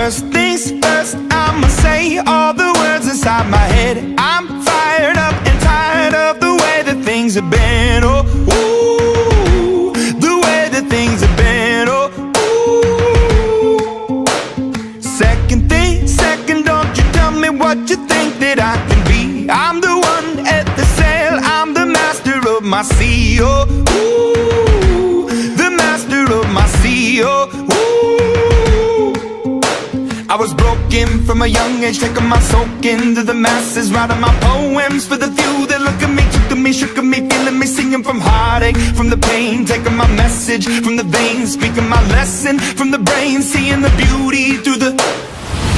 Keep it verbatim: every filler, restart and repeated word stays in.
First things first, I'ma say all the words inside my head. I'm fired up and tired of the way that things have been. Oh, ooh, the way that things have been. Oh, ooh. Second thing, second, don't you tell me what you think that I can be. I'm the one at the sail, I'm the master of my sea. Oh, ooh, the master of my sea. Oh, ooh. I was broken from a young age, taking my soak into the masses, writing my poems for the few that look at me, took to me, shook at me, feeling me, singing from heartache, from the pain, taking my message from the veins, speaking my lesson from the brain, seeing the beauty through the